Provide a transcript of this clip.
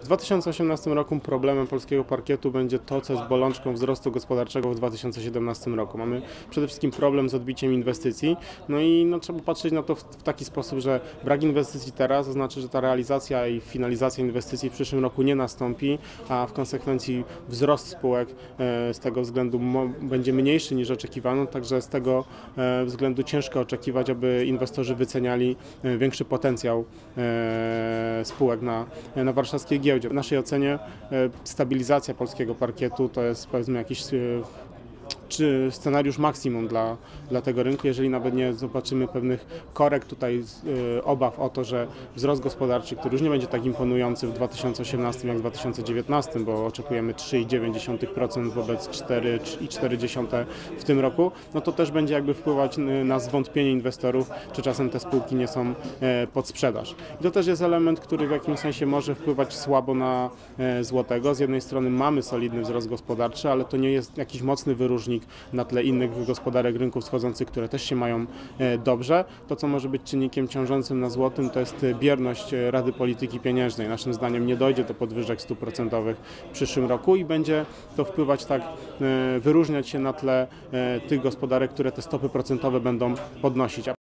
W 2018 roku problemem polskiego parkietu będzie to, co jest bolączką wzrostu gospodarczego w 2017 roku. Mamy przede wszystkim problem z odbiciem inwestycji, no i trzeba patrzeć na to w taki sposób, że brak inwestycji teraz oznacza, że ta realizacja i finalizacja inwestycji w przyszłym roku nie nastąpi, a w konsekwencji wzrost spółek z tego względu będzie mniejszy niż oczekiwano, także z tego względu ciężko oczekiwać, aby inwestorzy wyceniali większy potencjał spółek na warszawskiej giełdzie. W naszej ocenie stabilizacja polskiego parkietu to jest, powiedzmy, jakiś czy scenariusz maksimum dla tego rynku, jeżeli nawet nie zobaczymy pewnych korekt tutaj, obaw o to, że wzrost gospodarczy, który już nie będzie tak imponujący w 2018 jak w 2019, bo oczekujemy 3,9% wobec 4,4% w tym roku, no to też będzie jakby wpływać na zwątpienie inwestorów, czy czasem te spółki nie są pod sprzedaż. I to też jest element, który w jakimś sensie może wpływać słabo na złotego. Z jednej strony mamy solidny wzrost gospodarczy, ale to nie jest jakiś mocny wyróżnik na tle innych gospodarek rynków wschodzących, które też się mają dobrze. To, co może być czynnikiem ciążącym na złotym, to jest bierność Rady Polityki Pieniężnej. Naszym zdaniem nie dojdzie do podwyżek stóp procentowych w przyszłym roku i będzie to wpływać tak, wyróżniać się na tle tych gospodarek, które te stopy procentowe będą podnosić.